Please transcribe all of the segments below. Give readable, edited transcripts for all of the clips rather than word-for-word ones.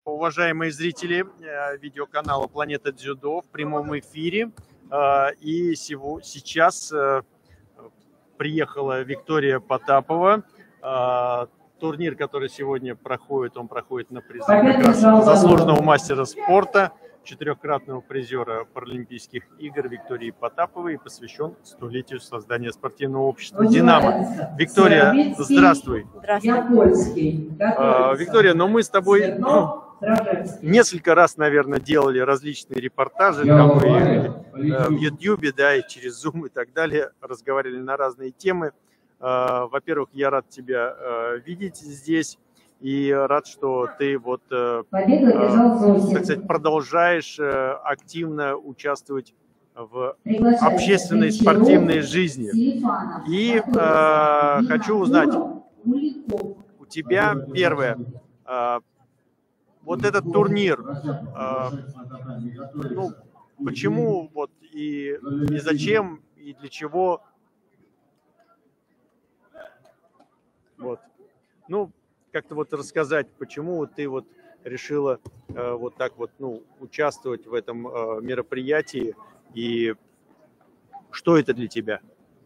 Уважаемые зрители видеоканала «Планета Дзюдо» в прямом эфире. И сейчас приехала Виктория Потапова. Турнир, который сегодня проходит, он проходит на приз как раз заслуженного мастера спорта, четырехкратного призера Паралимпийских игр Виктории Потаповой, и посвящен столетию создания спортивного общества «Динамо». Виктория, здравствуй. Здравствуй. Виктория, но мы с тобой несколько раз, наверное, делали различные репортажи там, и в Ютьюбе, да, и через Zoom и так далее, разговаривали на разные темы. Во-первых, я рад тебя видеть здесь и рад, что ты вот, так сказать, продолжаешь активно участвовать в общественной спортивной жизни. И хочу узнать, у тебя первое, вот этот турнир, ну, почему вот и зачем, и для чего? Вот. Ну, как-то вот рассказать, почему ты вот решила вот так вот, ну, участвовать в этом мероприятии, и что это для тебя?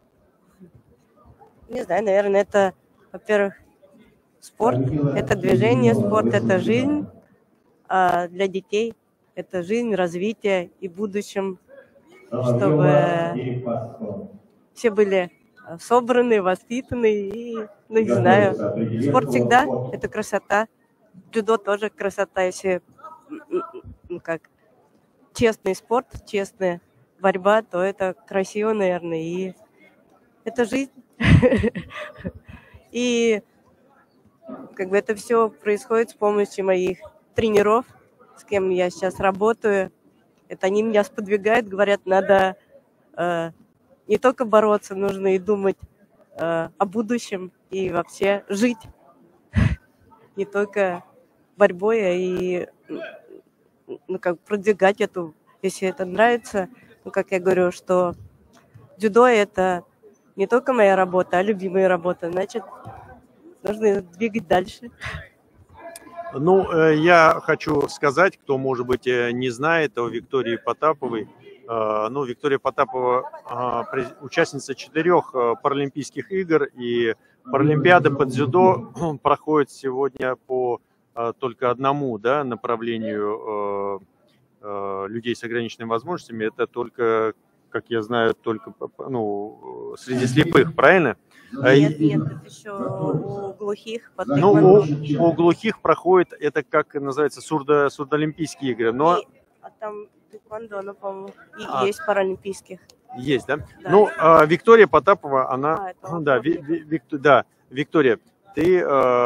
Не знаю, наверное, это, во-первых, спорт, это движение, спорт, это жизнь, а для детей это жизнь, развитие и в будущем, чтобы все были собраны, воспитаны и, ну, не знаю, спорт всегда это красота, дзюдо тоже красота, если, ну, как, честный спорт, честная борьба, то это красиво, наверное, и это жизнь. И как бы это все происходит с помощью моих тренеров, с кем я сейчас работаю. Это они меня сподвигают, говорят, надо не только бороться, нужно и думать о будущем и вообще жить. Не только борьбой, а и, ну, как продвигать эту, если это нравится. Ну, как я говорю, что дзюдо это не только моя работа, а любимая работа. Значит, нужно двигать дальше. Ну, я хочу сказать, кто, может быть, не знает о Виктории Потаповой. Ну, Виктория Потапова участница 4 Паралимпийских игр, и Паралимпиада по дзюдо проходит сегодня по только одному, да, направлению людей с ограниченными возможностями. Это только, как я знаю, только, ну, среди слепых, правильно? Нет, это еще у глухих. Ну, у глухих проходит, это как называется, сурдоолимпийские игры, но... А там тэквондо, ну, по-моему, и есть паралимпийских. Есть, да? Да. Ну, Виктория Потапова, она... Да, Виктория, ты,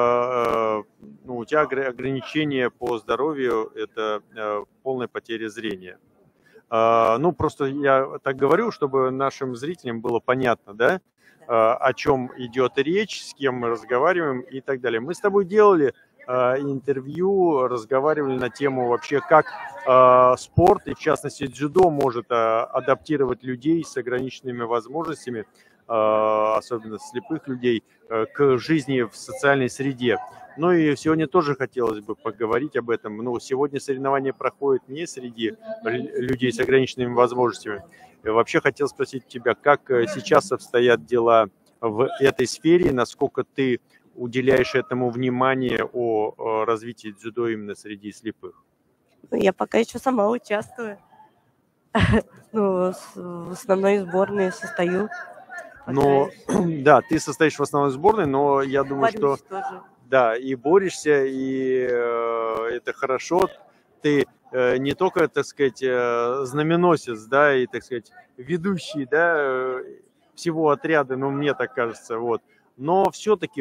ну, у тебя ограничения по здоровью, это полная потеря зрения. Ну, просто я так говорю, чтобы нашим зрителям было понятно, да, о чем идет речь, с кем мы разговариваем и так далее. Мы с тобой делали интервью, разговаривали на тему вообще, как спорт, и в частности дзюдо, может адаптировать людей с ограниченными возможностями, особенно слепых людей, к жизни в социальной среде. Ну и сегодня тоже хотелось бы поговорить об этом. Ну, сегодня соревнования проходят не среди людей с ограниченными возможностями. Вообще хотел спросить тебя, как сейчас обстоят дела в этой сфере, насколько ты уделяешь этому внимание о развитии дзюдо именно среди слепых? Я пока еще сама участвую. Ну, в основной сборной состою. Но, да, ты состоишь в основной сборной, но я думаю, что... Тоже. Да, и борешься, и это хорошо. Ты не только, так сказать, знаменосец, да, и, так сказать, ведущий, да, всего отряда, ну, мне так кажется, вот. Но все-таки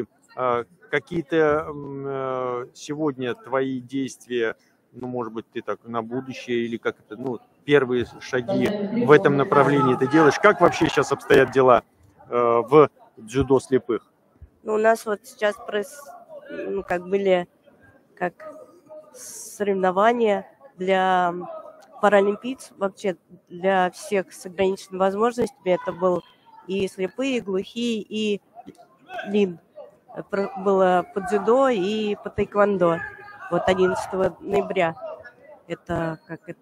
какие-то сегодня твои действия, ну, может быть, ты так на будущее, или как это, ну, первые шаги в этом направлении ты делаешь. Как вообще сейчас обстоят дела в дзюдо слепых? Ну, у нас вот сейчас ну, как были как соревнования для паралимпийцев, вообще для всех с ограниченными возможностями. Это был и слепые, и глухие, и лин. Было по дзюдо и по тэквондо. вот 11 ноября. Это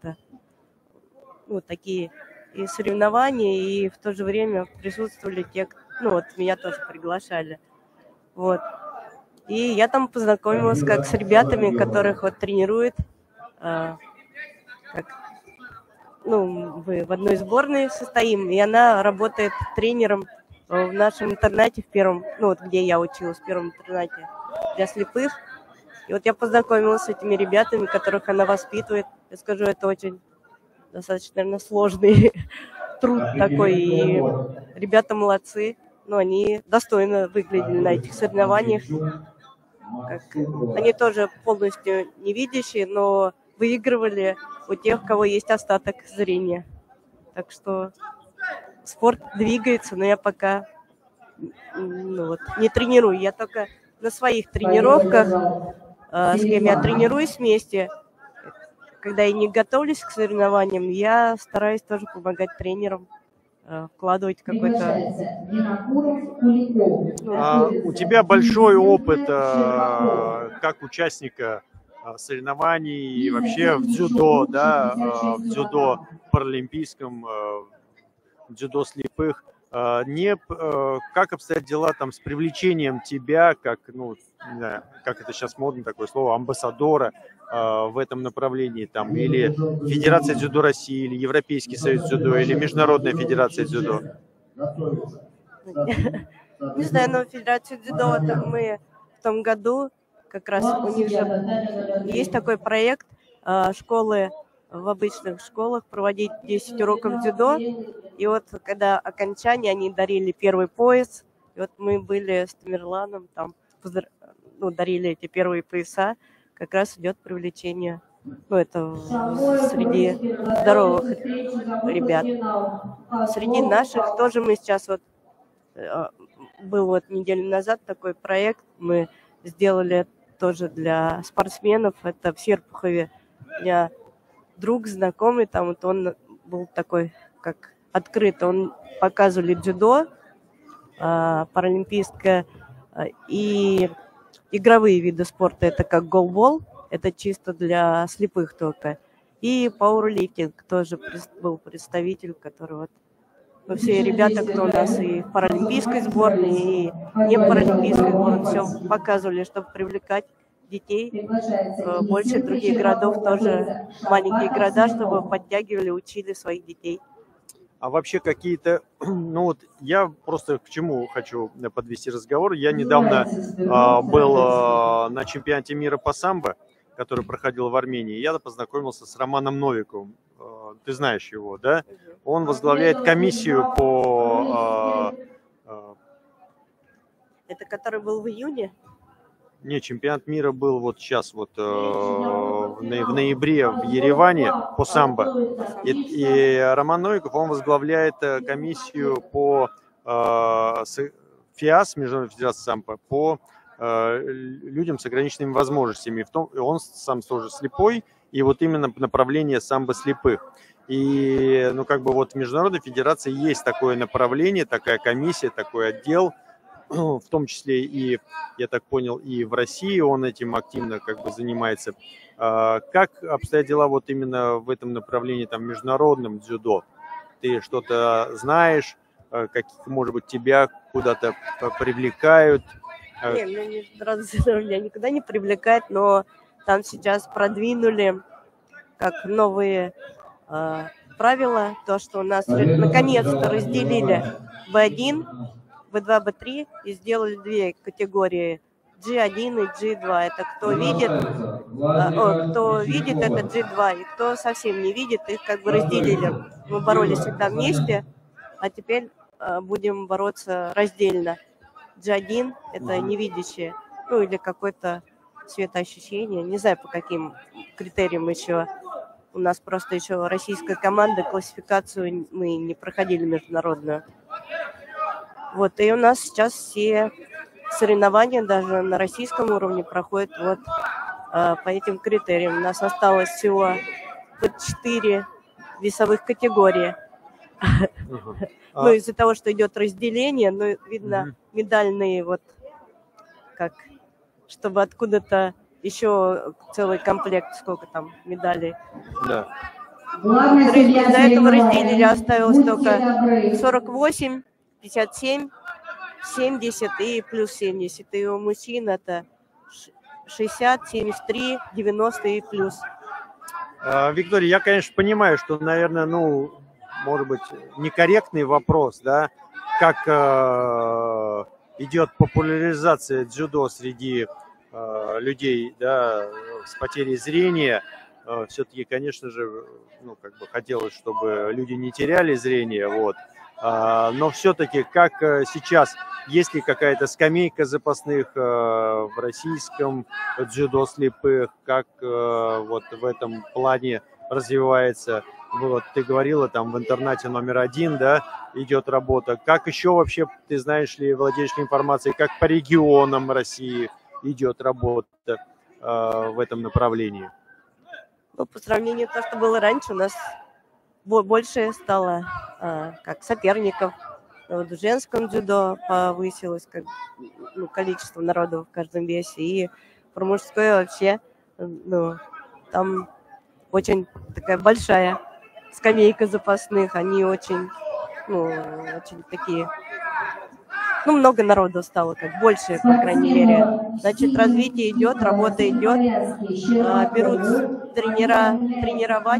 такие и соревнования, и в то же время присутствовали те, меня тоже приглашали. Вот. И я там познакомилась как с ребятами, которых вот тренирует, мы в одной сборной состоим, и она работает тренером в нашем интернате, в первом, где я училась, в первом интернате для слепых. И вот я познакомилась с этими ребятами, которых она воспитывает. Я скажу, это очень достаточно, наверное, сложный труд такой, и ребята молодцы, но они достойно выглядели на этих соревнованиях. Они тоже полностью невидящие, но выигрывали у тех, у кого есть остаток зрения. Так что спорт двигается, но я пока не тренирую. Я только на своих тренировках, с кем я тренируюсь вместе, когда я не готовлюсь к соревнованиям, я стараюсь тоже помогать тренерам, вкладывать какой-то... У тебя большой опыт как участника соревнований и вообще в дзюдо, в дзюдо паралимпийском, дзюдо слепых. Как обстоят дела там с привлечением тебя, как это сейчас модно такое слово, амбассадора в этом направлении, там, или Федерация дзюдо России, или Европейский союз дзюдо, или Международная федерация дзюдо? Не знаю, но Федерация дзюдо, мы в том году, как раз у них же есть такой проект, школы в обычных школах проводить 10 уроков дзюдо, и вот когда окончание, они дарили первый пояс, и вот мы были с Тамерланом, там, дарили эти первые пояса, как раз идет привлечение, это среди здоровых ребят. Среди наших тоже мы сейчас был неделю назад такой проект, мы сделали тоже для спортсменов, это в Серпухове, у меня друг, знакомый, там он был такой, как открыт, он показывали дзюдо, паралимпийское и игровые виды спорта, это как голбол, это чисто для слепых только, и пауэрлифтинг тоже был представитель, который все ребята, кто у нас и в паралимпийской сборной, и не в паралимпийской сборной, все показывали, чтобы привлекать детей, больше других городов, тоже маленькие города, чтобы подтягивали, учили своих детей. А вообще какие-то, я просто к чему хочу подвести разговор. Я недавно был на чемпионате мира по самбо, который проходил в Армении. Я познакомился с Романом Новиковым. Ты знаешь его, да? Он возглавляет комиссию по... Это который был в июне? Не, чемпионат мира был вот сейчас, в ноябре в Ереване по самбо. И Роман Новиков, он возглавляет комиссию по ФИАС, Международной федерации самбо, по людям с ограниченными возможностями. Он сам тоже слепой, и вот именно направление самбо слепых. И, в Международной федерации есть такое направление, такая комиссия, такой отдел, в том числе и, я так понял, и в России он этим активно занимается. Как обстоят дела вот именно в этом направлении, там, международном дзюдо? Ты что-то знаешь, может быть, тебя куда-то привлекают? Не, меня никуда не привлекает, но там сейчас продвинули как новые правила, то, что у нас наконец-то разделили B1, B2, B3 и сделали две категории G1 и G2. Это кто видит, это G2, и кто совсем не видит, их разделили. Мы боролись всегда вместе, а теперь будем бороться раздельно. G1 – это невидящие, или какое-то светоощущение, не знаю, по каким критериям еще. У нас просто еще российская команда, классификацию мы не проходили международную. И у нас сейчас все соревнования даже на российском уровне проходят по этим критериям. У нас осталось всего 4 весовых категории. Из-за того, что идет разделение, видно, медальные, чтобы откуда-то еще целый комплект, сколько там медалей. Да. Из-за этого разделили осталось только 48, 57, 70 и плюс 70. И у мужчин это 60, 73, 90 и плюс. Виктория, я, конечно, понимаю, что, наверное, ну, может быть, некорректный вопрос, да, как идет популяризация дзюдо среди людей, да, с потерей зрения. Все-таки, конечно же, ну, как бы хотелось, чтобы люди не теряли зрение, вот. Но все-таки, как сейчас, есть ли какая-то скамейка запасных в российском дзюдо слепых, как вот в этом плане развивается? Вот ты говорила, там в интернате номер 1, да, идет работа. Как еще вообще, ты знаешь ли, владеешь ли информацией, как по регионам России идет работа в этом направлении? Ну, по сравнению с тем, что было раньше, у нас больше стало как соперников. Вот в женском дзюдо повысилось ну, количество народу в каждом весе. И про мужское вообще, ну, там очень такая большая скамейка запасных. Они очень, ну, очень такие... Ну, много народу стало, как больше, по крайней мере. Значит, развитие идет, работа идет. Берут тренера тренировать.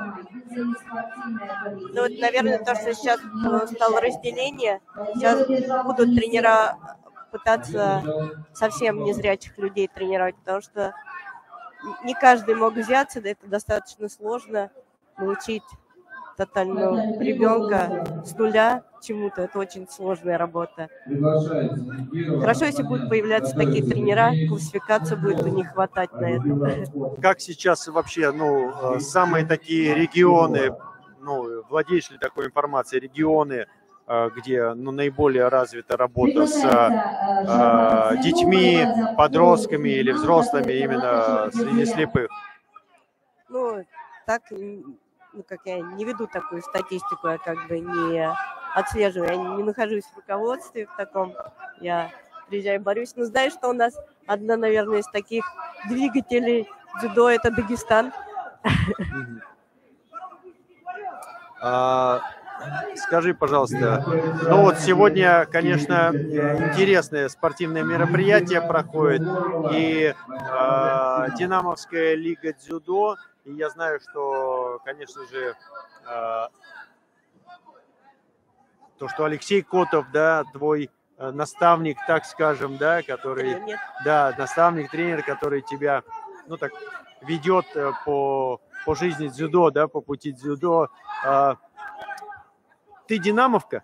Ну, вот, наверное, то, что сейчас стало разделение, сейчас будут тренера пытаться совсем незрячих людей тренировать, потому что не каждый мог взяться, это достаточно сложно научить тотального ребенка с нуля чему-то. Это очень сложная работа. Хорошо, если будут появляться такие тренера, классификация будет у них хватать на это. Как сейчас вообще, ну, самые такие регионы, ну, владеешь ли такой информацией, регионы, где, ну, наиболее развита работа с детьми, подростками или взрослыми именно среди слепых? Ну, так, ну, как я не веду такую статистику, я как бы не отслеживаю, я не нахожусь в руководстве в таком, я приезжаю, борюсь. Но знаешь, что у нас одна, наверное, из таких двигателей дзюдо – это Дагестан. Скажи, пожалуйста, ну вот сегодня, конечно, интересное спортивное мероприятие проходит, и Динамовская лига дзюдо, и я знаю, что, конечно же, то, что Алексей Котов, да, твой наставник, так скажем, да, который, да, наставник, тренер, который тебя, ну так, ведет по жизни дзюдо, да, по пути дзюдо. Ты динамовка?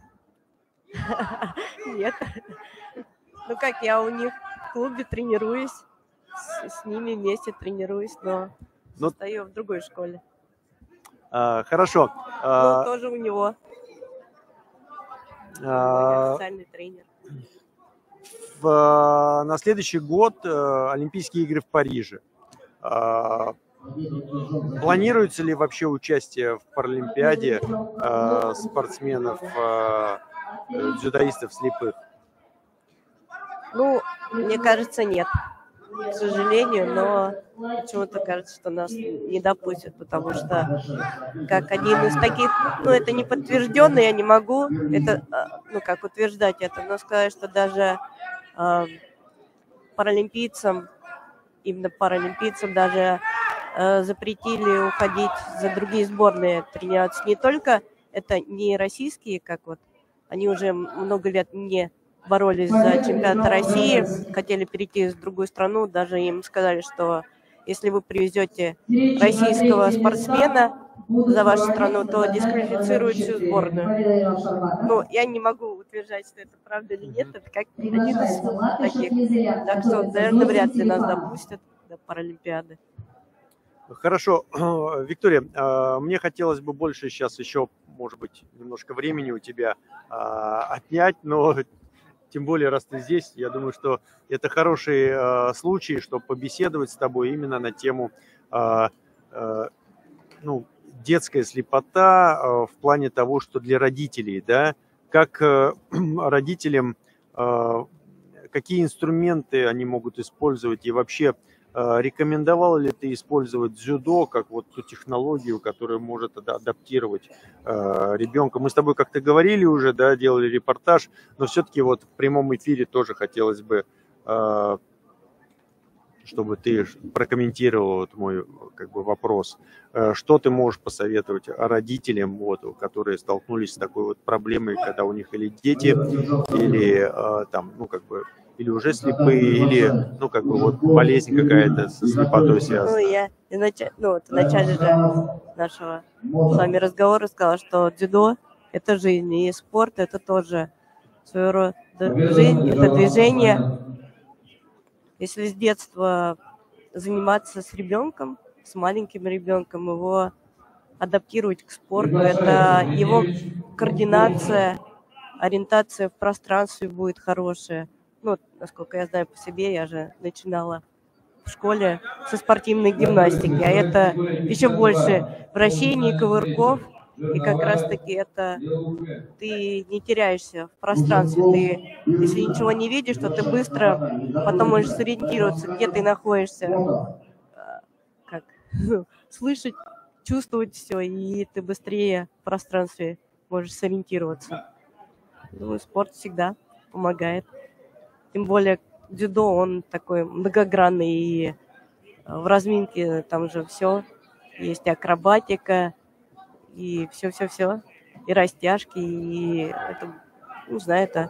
Нет. Ну как, я у них в клубе тренируюсь, с ними вместе тренируюсь, но стою в другой школе. Хорошо. Ну, тоже у него. Официальный тренер. На следующий год Олимпийские игры в Париже. Планируется ли вообще участие в Паралимпиаде спортсменов, дзюдоистов слепых? Ну, мне кажется, нет. К сожалению, но почему-то кажется, что нас не допустят, потому что как один из таких, ну, это не подтвержденно, я не могу это, ну, как утверждать это, но сказать, что даже паралимпийцам, именно паралимпийцам даже запретили уходить за другие сборные тренироваться. Не только это не российские, как вот они уже много лет не боролись за чемпионат России, хотели перейти в другую страну, даже им сказали, что если вы привезете российского спортсмена за вашу страну, то дисквалифицируют всю сборную. Ну, я не могу утверждать, что это правда или нет, это как один из таких. Так что, наверное, вряд ли нас допустят до Паралимпиады. Хорошо, Виктория, мне хотелось бы больше сейчас еще, может быть, немножко времени у тебя отнять, но тем более, раз ты здесь, я думаю, что это хороший случай, чтобы побеседовать с тобой именно на тему ну, детская слепота в плане того, что для родителей, да, как родителям, какие инструменты они могут использовать и вообще Рекомендовал ли ты использовать дзюдо как вот ту технологию, которая может адаптировать ребенка? Мы с тобой как-то говорили уже, да, делали репортаж, но все-таки вот в прямом эфире тоже хотелось бы, чтобы ты прокомментировал вот мой как бы вопрос. Что ты можешь посоветовать родителям, вот, которые столкнулись с такой вот проблемой, когда у них или дети, или там, ну как бы, или уже слепые, или, ну как бы вот болезнь какая-то со слепотой связана? Ну, я в начале же нашего с вами разговора сказала, что дзюдо – это жизнь, и спорт – это тоже своего рода жизнь, это движение. Если с детства заниматься с ребенком, с маленьким ребенком, его адаптировать к спорту, это его координация, ориентация в пространстве будет хорошая. Ну, насколько я знаю по себе, я же начинала в школе со спортивной гимнастики, а это еще больше вращений, ковырков, и как раз-таки это ты не теряешься в пространстве. Ты, если ничего не видишь, то ты быстро потом можешь сориентироваться, где ты находишься, как слышать, чувствовать все, и ты быстрее в пространстве можешь сориентироваться. Думаю, спорт всегда помогает. Тем более дзюдо, он такой многогранный, и в разминке там же все. Есть акробатика, и все-все-все. И растяжки, и это, не знаю, это...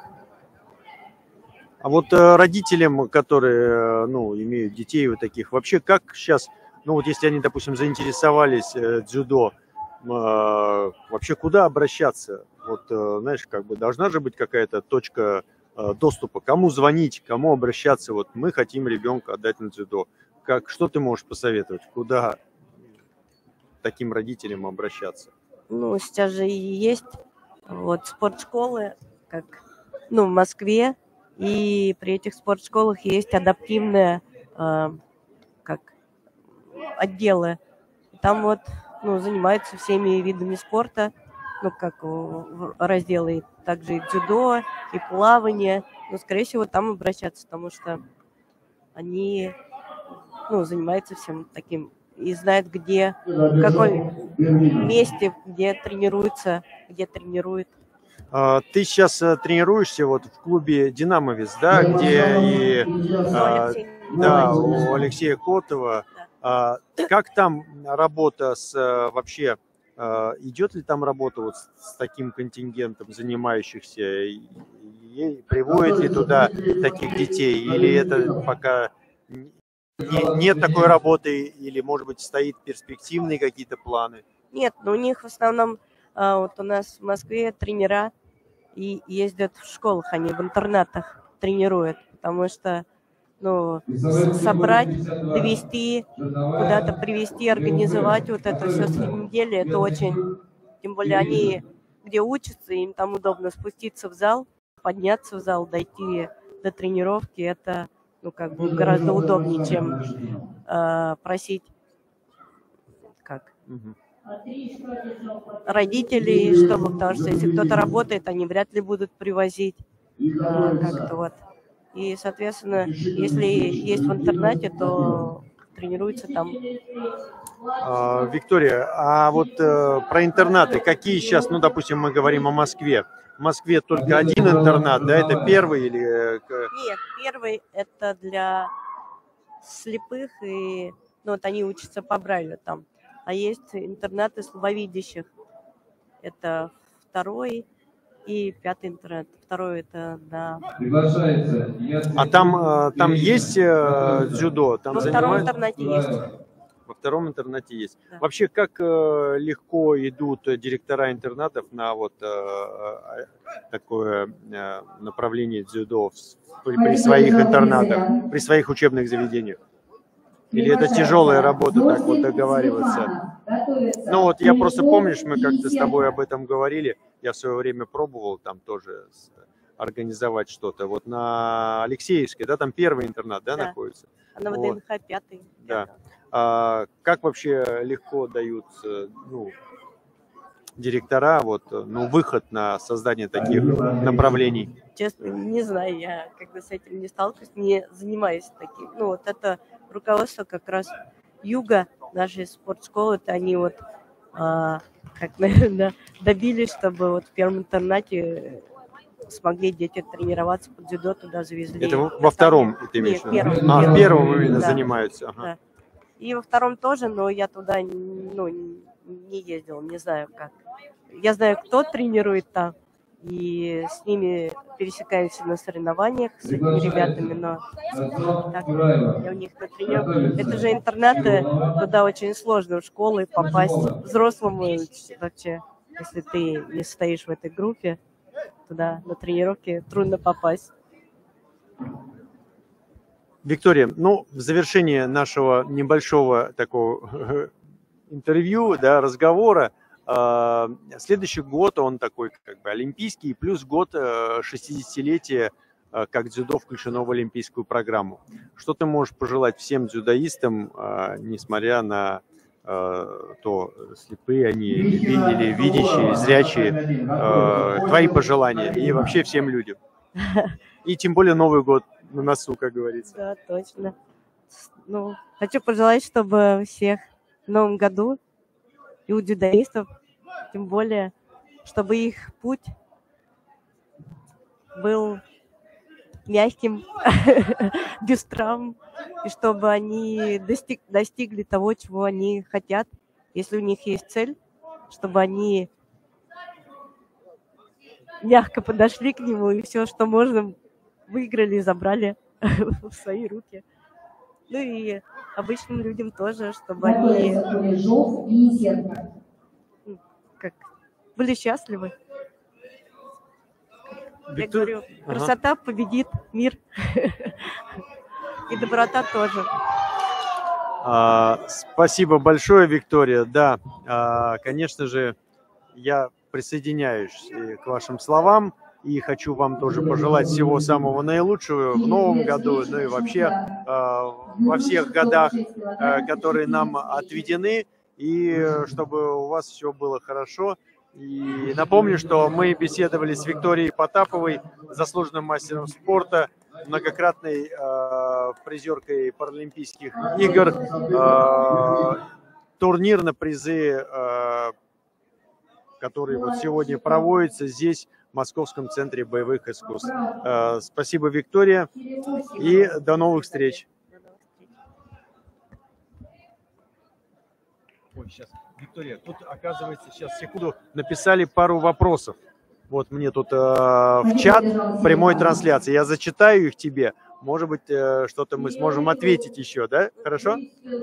А вот родителям, которые, ну, имеют детей вот таких, вообще как сейчас, ну вот если они, допустим, заинтересовались дзюдо, вообще куда обращаться? Вот, знаешь, как бы должна же быть какая-то точка доступа, кому звонить, кому обращаться, вот мы хотим ребенка отдать на дзюдо. Что ты можешь посоветовать, куда таким родителям обращаться? Ну, сейчас же и есть вот спортшколы, как, ну, в Москве, и при этих спортшколах есть адаптивные как отделы. Там вот, ну, занимаются всеми видами спорта, ну, как разделы также и дзюдо, и плавание. Но, скорее всего, там обращаться, потому что они, ну, занимаются всем таким и знают, где, в каком месте, где тренируются, где тренируют. Ты сейчас тренируешься вот в клубе «Динамовец», да, где и да, у Алексея Котова. Как там работа вообще, идет ли там работа вот с таким контингентом занимающихся, и приводят ли туда таких детей, или это пока нет такой работы, или, может быть, стоит перспективные какие-то планы? Нет, но у них в основном, вот у нас в Москве тренера и ездят в школах, они в интернатах тренируют, потому что, ну, собрать, довести, куда-то привести, организовать вот это все среди недели, это очень, тем более они где учатся, им там удобно спуститься в зал, подняться в зал, дойти до тренировки, это, ну, как бы гораздо удобнее, чем просить, как... родителей, чтобы, потому что если кто-то работает, они вряд ли будут привозить как-то вот. И, соответственно, если есть в интернате, то тренируются там. Виктория, а вот про интернаты, какие сейчас, ну, допустим, мы говорим о Москве. В Москве только один интернат, да, это первый или... Нет, первый это для слепых, и, ну, вот они учатся по Брайлю там. А есть интернаты слабовидящих. Это второй и пятый интернат. Второй это на... А там есть дзюдо? Там во втором интернате есть. Во втором интернате есть. Да. Вообще, как легко идут директора интернатов на вот такое направление дзюдо при своих интернатах, при своих учебных заведениях? Или это тяжелая работа, так вот договариваться? Ну вот я просто, помнишь, мы как-то с тобой об этом говорили, я в свое время пробовал там тоже организовать что-то. Вот на Алексеевской, да, там первый интернат, да, находится? А на ВДНХ пятый. Да. Как вообще легко даются, ну, директора, вот, ну, выход на создание таких направлений? Честно, не знаю, я когда с этим не сталкиваюсь, не занимаюсь таким. Ну, вот это руководство как раз юга нашей спортшколы, это они вот, как, наверное, добились, чтобы вот в первом интернате смогли дети тренироваться под дзюдо, туда завезли. Это во втором ты имеешь в виду? В первом именно занимаются. Ага. Да. И во втором тоже, но я туда не ездила, не знаю как. Я знаю, кто тренирует там, и с ними пересекаемся на соревнованиях с этими ребятами, но так, я у них на тренировке. Это же интернаты, туда очень сложно в школы попасть. Взрослому вообще, если ты не стоишь в этой группе, туда на тренировке трудно попасть. Виктория, ну, в завершение нашего небольшого такого интервью, да, разговора, следующий год, он такой как бы олимпийский, плюс год 60-летия, как дзюдо включено в олимпийскую программу. Что ты можешь пожелать всем дзюдоистам, несмотря на то, слепые они или видящие, зрячие, твои пожелания и вообще всем людям? И тем более Новый год на носу, как говорится. Да, точно. Ну, хочу пожелать, чтобы всех в Новом году и у дзюдоистов, тем более, чтобы их путь был мягким, без травм, и чтобы они достигли того, чего они хотят. Если у них есть цель, чтобы они мягко подошли к нему и все, что можно, выиграли и забрали в свои руки. Ну и обычным людям тоже, чтобы они были счастливы. Я говорю, красота победит мир. И доброта тоже. Спасибо большое, Виктория. Да, конечно же, я присоединяюсь к вашим словам и хочу вам тоже пожелать всего самого наилучшего в новом году, ну и вообще во всех годах, которые нам отведены, и чтобы у вас все было хорошо. И напомню, что мы беседовали с Викторией Потаповой, заслуженным мастером спорта, многократной призеркой Паралимпийских игр, турнир на призы, который вот сегодня проводится здесь, в Московском центре боевых искусств. Спасибо, Виктория, и до новых встреч. Ой, сейчас, Виктория, тут, оказывается, сейчас, секунду, написали пару вопросов. Вот мне тут в чат прямой трансляции. Я зачитаю их тебе. Может быть, что-то мы сможем ответить еще, да? Хорошо?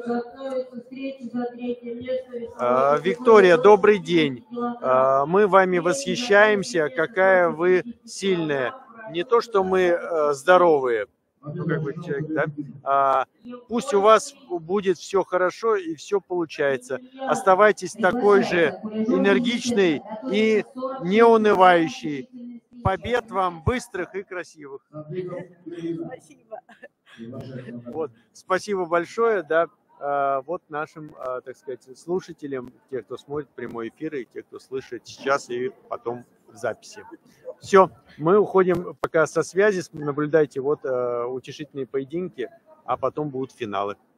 Виктория, добрый день. Мы вами восхищаемся, какая вы сильная. Не то, что мы здоровые. Ну, как бы человек, да? Пусть у вас будет все хорошо и все получается. Оставайтесь такой же энергичной и неунывающей. Побед вам быстрых и красивых. Спасибо. Вот. Спасибо большое, да. Вот нашим, так сказать, слушателям, те, кто смотрит прямой эфир, и те, кто слышит сейчас и потом в записи. Все, мы уходим пока со связи, наблюдайте вот утешительные поединки, а потом будут финалы.